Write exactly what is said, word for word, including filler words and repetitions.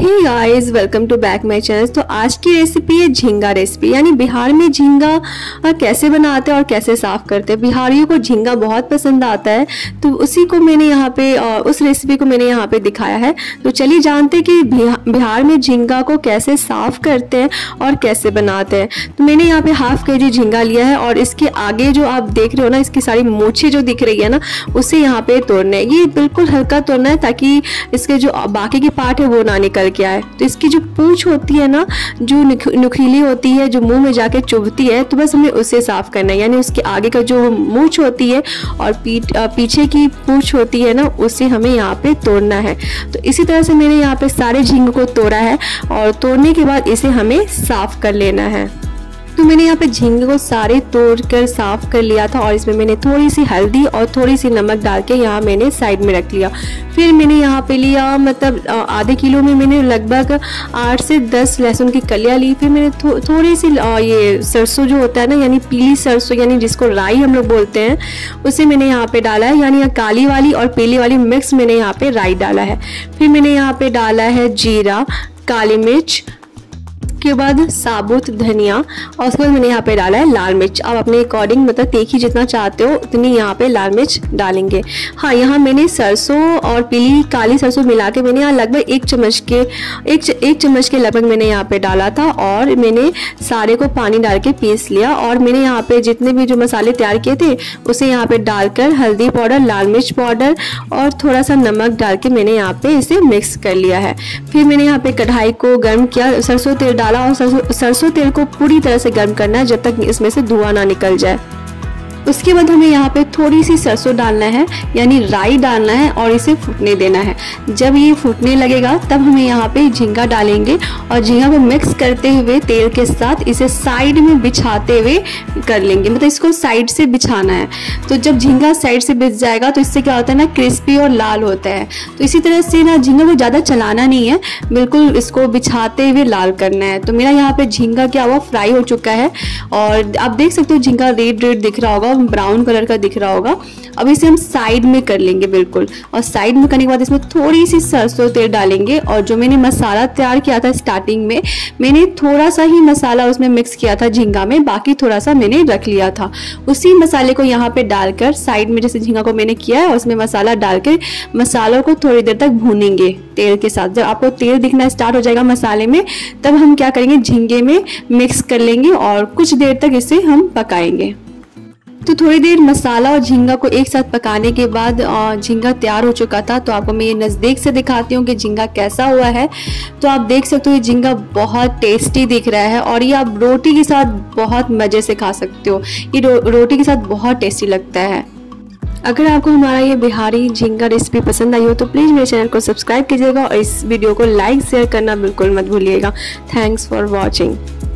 Hey guys, welcome to back my channel. तो आज की रेसिपी है झींगा रेसिपी। यानी बिहार में झींगा कैसे बनाते हैं और कैसे साफ करते हैं। बिहारियों को झींगा बहुत पसंद आता है, तो उसी को मैंने यहाँ पे उस रेसिपी को मैंने यहाँ पे दिखाया है। तो चलिए जानते हैं कि बिहार में झींगा को कैसे साफ करते हैं और कैसे बनाते हैं। तो मैंने यहाँ पे हाफ के जी झींगा लिया है और इसके आगे जो आप देख रहे हो ना, इसकी सारी मूछें जो दिख रही है ना, उसे यहाँ पे तोड़ना है। ये बिल्कुल हल्का तोड़ना है ताकि इसके जो बाकी की पार्ट है वो ना निकल के आए। तो इसकी जो पूंछ होती है ना, जो नुकीली होती है, जो मुंह में जाके चुभती है, तो बस हमें उसे साफ करना है। यानी उसके आगे का जो मूंछ होती है और पीठ पीछे की पूंछ होती है ना, उसे हमें यहाँ पे तोड़ना है। तो इसी तरह से मैंने यहाँ पे सारे झींगे को तोड़ा है और तोड़ने के बाद इसे हमें साफ कर लेना है। तो मैंने यहाँ पे झींगे को सारे तोड़ कर साफ कर लिया था और इसमें मैंने थोड़ी सी हल्दी और थोड़ी सी नमक डाल के यहाँ मैंने साइड में रख लिया। फिर मैंने यहाँ पे लिया, मतलब आधे किलो में मैंने लगभग आठ से दस लहसुन की कलियाँ ली। फिर मैंने थो, थोड़ी सी ये सरसों जो होता है ना, यानी पीली सरसों, यानी जिसको राई हम लोग बोलते हैं, उसे मैंने यहाँ पे डाला है। यानी काली वाली और पीली वाली मिक्स मैंने यहाँ पे राई डाला है। फिर मैंने यहाँ पे डाला है जीरा, काली मिर्च, के बाद साबुत धनिया और उसके बाद मैंने यहाँ पे डाला है लाल मिर्च। आप अपने अकॉर्डिंग, मतलब तीखी जितना चाहते हो उतनी यहाँ पे लाल मिर्च डालेंगे। हाँ, यहाँ मैंने सरसों और पीली काली सरसों मिला के मैंने यहाँ लगभग एक चम्मच के एक एक चम्मच के लगभग मैंने यहाँ पे डाला था और मैंने सारे को पानी डाल के पीस लिया। और मैंने यहाँ पे जितने भी जो मसाले तैयार किए थे उसे यहाँ पे डालकर हल्दी पाउडर, लाल मिर्च पाउडर और थोड़ा सा नमक डाल के मैंने यहाँ पे इसे मिक्स कर लिया है। फिर मैंने यहाँ पे कढ़ाई को गर्म किया, सरसों तेल डाला और सरसों सरसों तेल को पूरी तरह से गर्म करना है जब तक इसमें से धुआं ना निकल जाए। उसके बाद हमें यहाँ पे थोड़ी सी सरसों डालना है, यानी राई डालना है और इसे फूटने देना है। जब ये फूटने लगेगा तब हमें यहाँ पे झींगा डालेंगे और झींगा को मिक्स करते हुए तेल के साथ इसे साइड में बिछाते हुए कर लेंगे, मतलब इसको साइड से बिछाना है। तो जब झींगा साइड से बिछ जाएगा तो इससे क्या होता है ना, क्रिस्पी और लाल होता है। तो इसी तरह से ना झींगा को ज़्यादा चलाना नहीं है, बिल्कुल इसको बिछाते हुए लाल करना है। तो मेरा यहाँ पे झींगा क्या हुआ, फ्राई हो चुका है और आप देख सकते हो झींगा रेड रेड दिख रहा होगा, ब्राउन कलर का दिख रहा होगा। अब इसे हम साइड में कर लेंगे बिल्कुल, और साइड में करने के बाद इसमें थोड़ी सी सरसों तेल डालेंगे। और जो मैंने मसाला तैयार किया था स्टार्टिंग में, मैंने थोड़ा सा ही मसाला उसमें मिक्स किया था झींगा में, बाकी थोड़ा सा मैंने रख लिया था। उसी मसाले को यहाँ पे डालकर साइड में, जैसे झींगा को मैंने किया है, उसमें मसाला डाल के मसालों को थोड़ी देर तक भूनेंगे तेल के साथ। जब आपको तेल दिखना स्टार्ट हो जाएगा मसाले में, तब हम क्या करेंगे, झींगे में मिक्स कर लेंगे और कुछ देर तक इसे हम पकाएंगे। तो थोड़ी देर मसाला और झींगा को एक साथ पकाने के बाद झींगा तैयार हो चुका था। तो आपको मैं ये नज़दीक से दिखाती हूँ कि झींगा कैसा हुआ है। तो आप देख सकते हो ये झींगा बहुत टेस्टी दिख रहा है और ये आप रोटी के साथ बहुत मज़े से खा सकते हो। ये रो, रोटी के साथ बहुत टेस्टी लगता है। अगर आपको हमारा ये बिहारी झींगा रेसिपी पसंद आई हो तो प्लीज़ मेरे चैनल को सब्सक्राइब कीजिएगा और इस वीडियो को लाइक शेयर करना बिल्कुल मत भूलिएगा। Thanks for watching.